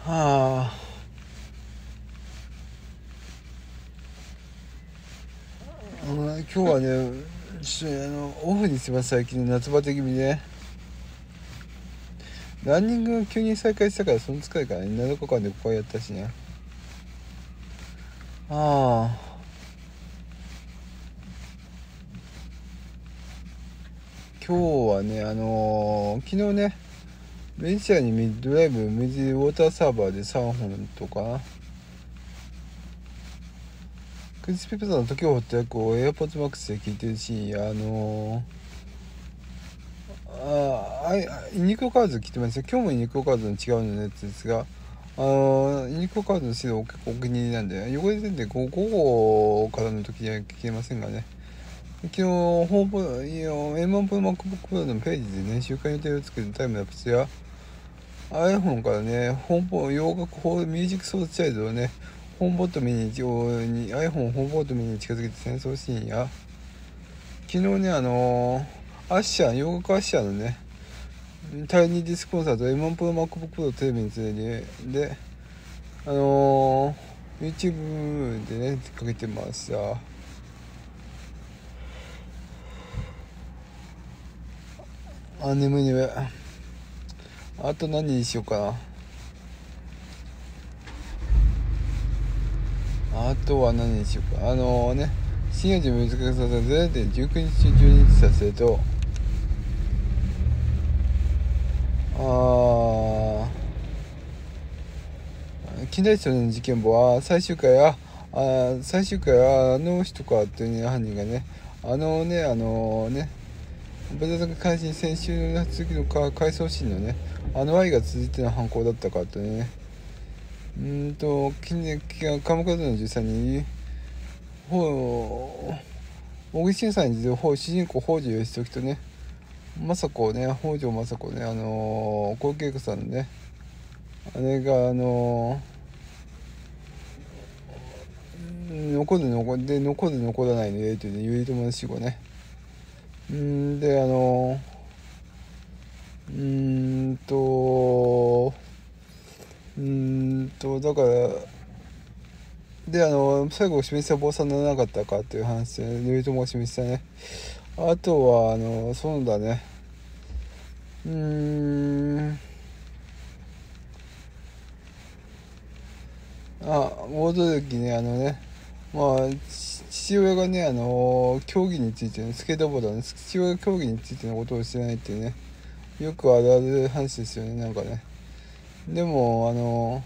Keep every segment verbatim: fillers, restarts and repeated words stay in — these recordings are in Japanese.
ああ、今日はね、ちょっとあのオフにしてます。最近の夏バテ気味で、ランニングが急に再開したから、その疲れからね、ななにちかんでごかいやったしね。ああ、今日はね、あのー昨日ね、ベネチアにドライブ水ウォーターサーバーでさんぼんとか、クリスピーピザの時を掘った役を AirPods Max で聞いてるし、あのーああ、ユニクロカード来てますよ。今日もユニクロカードの違うのやつですが、あのユニクロカードの指導結構お気に入りなんで、汚れてて午後からの時には聞けませんがね。昨日、ホームポ、エムワン プロ MacBook Pro のページでね、週間予定を作るタイムラプスや、iPhone からね、ホームポ、洋楽ホールミュージックソースチャイルドをね、ホームポットミニに、iPhone ホームポットミニに近づけて戦争シーンや、昨日ね、あのー、アッシャー、洋楽アッシャーのね、タイニーディスコンサート エムワン プロ MacBook Pro テレビについてで、あのー、YouTube でねかけてました。あ、眠い眠い。あと何にしようかな。あとは何にしようか。あのー、ね深夜時難しさせてじゅうくにち中じゅうににちさせると、あー近代史の事件簿は最終回はあ最終回はあの人かっていうね、犯人がね、あのねあのねブラザーが監視先週の次のか回想シーンのね、あの愛が続いての犯行だったかとね、うーんと近年鎌倉殿のじゅうさんにんほう小木慎さんに出る主人公北条義時とね、政子ね、北条政子ね、あのー、小池栄子さんのね、あれがあのー、残る残で残る残らないのやりとりで頼朝の死後ね、うんであのー、うーんとうーんとだからであの最後示した坊さんにならなかったかっていう話で頼朝が示したね。あとはあのそうだね、うーんあ大轟ね、あのね、まあ父親がね、あの競技についてね、スケートボードの父親が競技についてのことをしてないっていうね、よくあるある話ですよね、なんかね。でもあの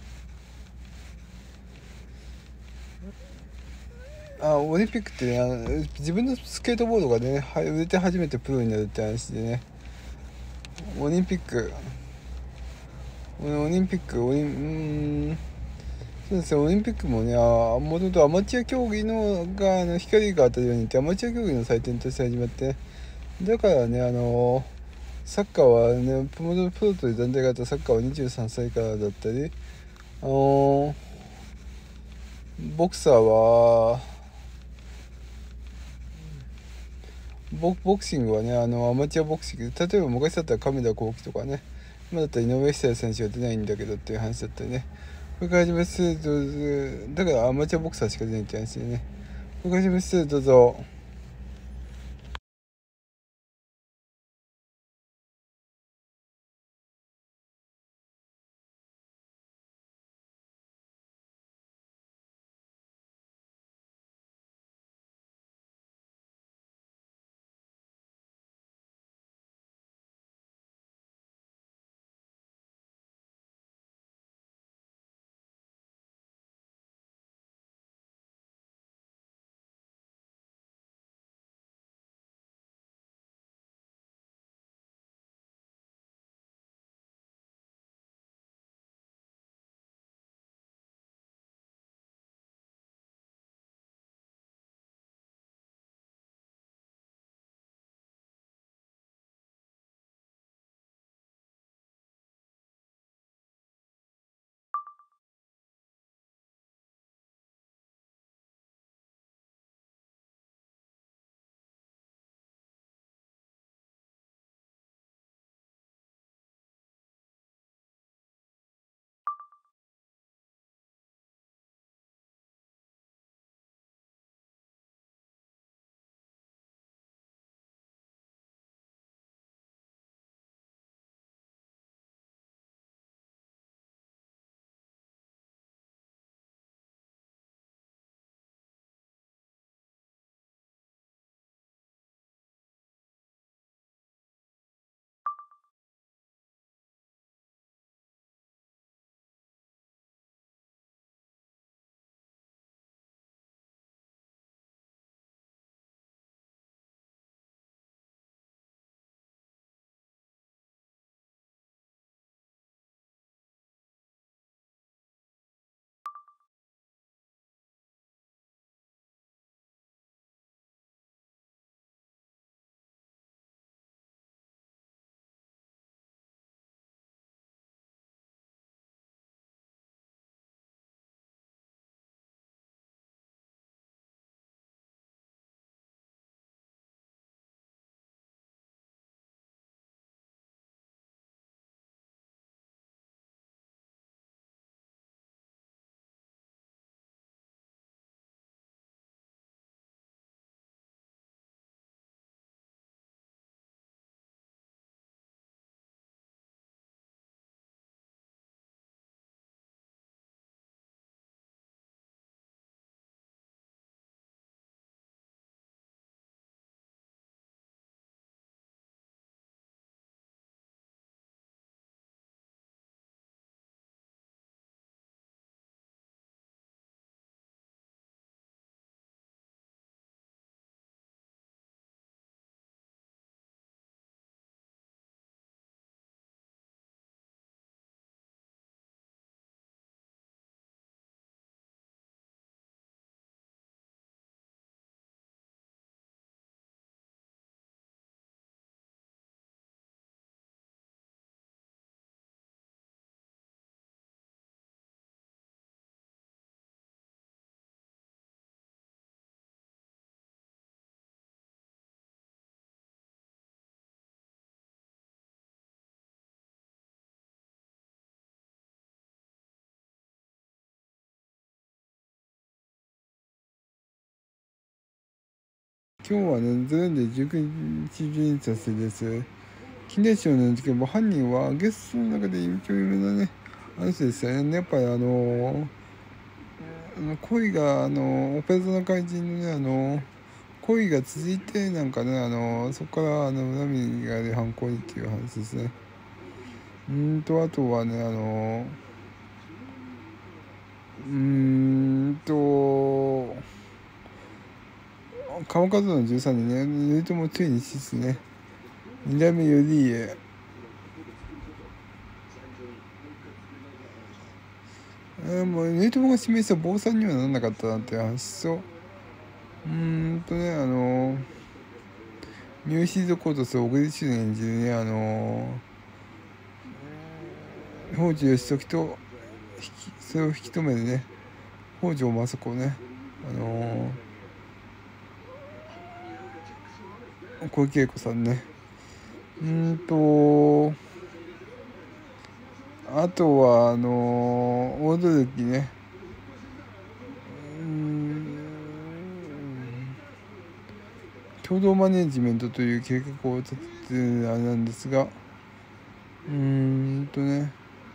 あオリンピックってね、あの自分のスケートボードがね売れて初めてプロになるって話でね、オリンピックオリンピックオリンうーんそうですね、オリンピックもね、もともとアマチュア競技のがあの光が当たるようにってアマチュア競技の祭典として始まって、だからね、あのサッカーはね、プロプロという団体があったサッカーはにじゅうさんさいからだったり、あのボクサーはボボクシングはね、あのアマチュアボクシング、例えば昔だったら亀田光輝とかね、今だったら井上久志選手が出ないんだけどっていう話だったりね、これから始めすると、だからアマチュアボクサーしか出ないって話でね、これから始めするどうぞ。 今日はね、ゼロでじゅうくにち診察です。近代史の事件も犯人はゲストの中で一応有名なね、あの人ですよね。やっぱりあの、あの恋が、あの、オペラ座の怪人のね、あの、恋が続いて、なんかね、あの、そこからあの恨みがある犯行にっていう話ですね。うんと、あとはね、あの、うーんと、川数のじゅうさんにんね、頼朝ついに死ですね。二代目頼家。えー、もう頼朝が示した坊さんにはならなかったなっていう話と、うーんとね、あの、ニューシードコートス小栗旬演じるね、あの、北条義時とそれを引き止めるね、北条政子ね、あのー、小池栄子さんね。うんと、あとは、あのー、大轟ね。うん、共同マネジメントという計画を立ててるあれなんですが、うーんとね、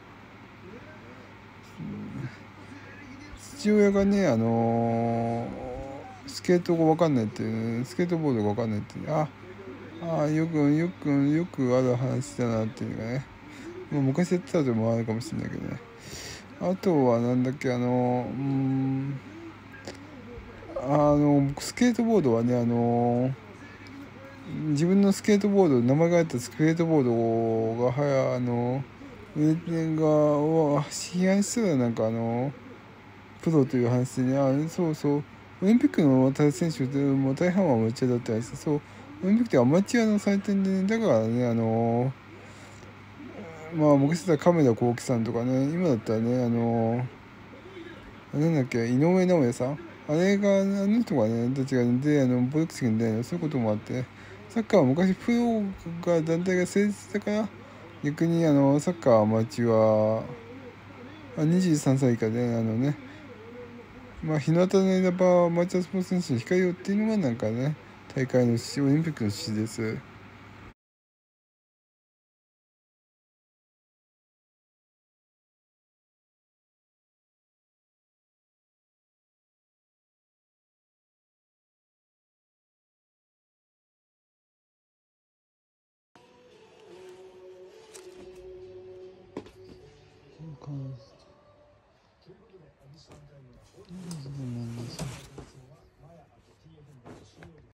父親がね、あのー、スケートが分かんないっていう、ね、スケートボードが分かんないっていう、ああよくよくよくある話だなっていうかね、まあ、昔やってたのもあるかもしれないけどね。あとはなんだっけ、あのー、うーんあのスケートボードはね、あの自分のスケートボード、名前が入ったスケートボードがはやあの上が批判したら、なんかあのプロという話でね、あそうそうオリンピックの選手でも大半はアマチュアだったりして、そうオリンピックってアマチュアの祭典でね、だからね、あのまあ昔だったら亀田光輝さんとかね、今だったらね、あのなんだっけ、井上尚弥さん、あれが、あの人がね、たちがで、あの、ボルクシングで、そういうこともあって、サッカーは昔プロが、団体が成立したから、逆にあの、サッカーアマチュア、あにじゅうさんさい以下で、あのね、まあ、日向の枝場アマチュアスポーツ選手に控えようっていうのが、なんかね、大会の趣旨、オリンピックの趣旨です。